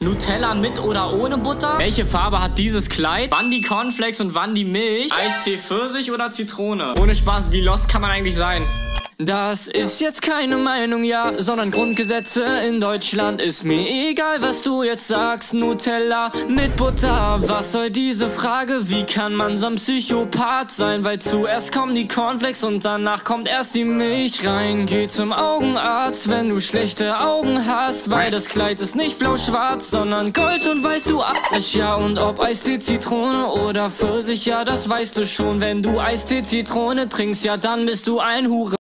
Nutella mit oder ohne Butter? Welche Farbe hat dieses Kleid? Wann die Cornflakes und wann die Milch? Eistee Pfirsich oder Zitrone? Ohne Spaß, wie lost kann man eigentlich sein? Das ist jetzt keine Meinung, ja, sondern Grundgesetze in Deutschland. Ist mir egal, was du jetzt sagst, Nutella mit Butter. Was soll diese Frage, wie kann man so ein Psychopath sein? Weil zuerst kommen die Cornflakes und danach kommt erst die Milch rein. Geh zum Augenarzt, wenn du schlechte Augen hast, weil das Kleid ist nicht blau-schwarz, sondern gold und weiß du alles, ja. Und ob Eistee Zitrone oder Pfirsich, ja, das weißt du schon. Wenn du Eistee Zitrone trinkst, ja, dann bist du ein Hure.